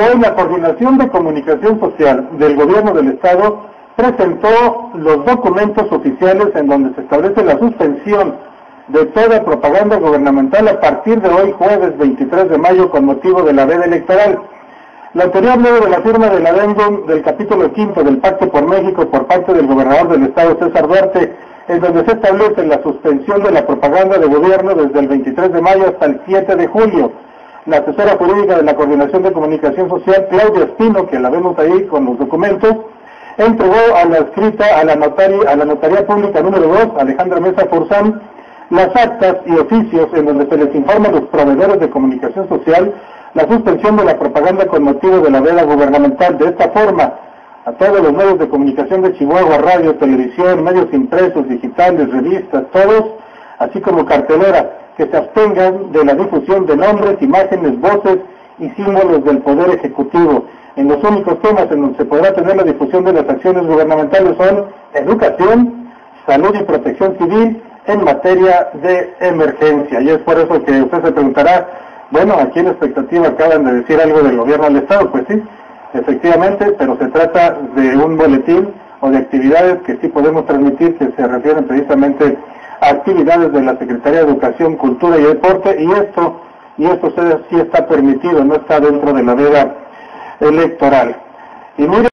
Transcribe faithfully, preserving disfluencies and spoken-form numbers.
Hoy la Coordinación de Comunicación Social del Gobierno del Estado presentó los documentos oficiales en donde se establece la suspensión de toda propaganda gubernamental a partir de hoy, jueves veintitrés de mayo, con motivo de la veda electoral. La anterior luego de la firma del adendum del capítulo quinto del Pacto por México por parte del gobernador del Estado, César Duarte, en donde se establece la suspensión de la propaganda de gobierno desde el veintitrés de mayo hasta el siete de julio. La asesora jurídica de la Coordinación de Comunicación Social, Claudia Espino, que la vemos ahí con los documentos, entregó a la escrita a la notaria, a la notaría pública número dos, Alejandra Mesa Forzán, las actas y oficios en donde se les informa a los proveedores de comunicación social la suspensión de la propaganda con motivo de la veda gubernamental. De esta forma, a todos los medios de comunicación de Chihuahua, radio, televisión, medios impresos, digitales, revistas, todos, así como cartelera, que se abstengan de la difusión de nombres, imágenes, voces y símbolos del Poder Ejecutivo. En los únicos temas en donde se podrá tener la difusión de las acciones gubernamentales son educación, salud y protección civil en materia de emergencia. Y es por eso que usted se preguntará, bueno, aquí en expectativa acaban de decir algo del gobierno del Estado. Pues sí, efectivamente, pero se trata de un boletín o de actividades que sí podemos transmitir, que se refieren precisamente a actividades de la Secretaría de Educación, Cultura y Deporte, y esto, y esto sí está permitido, no está dentro de la veda electoral. Y mire,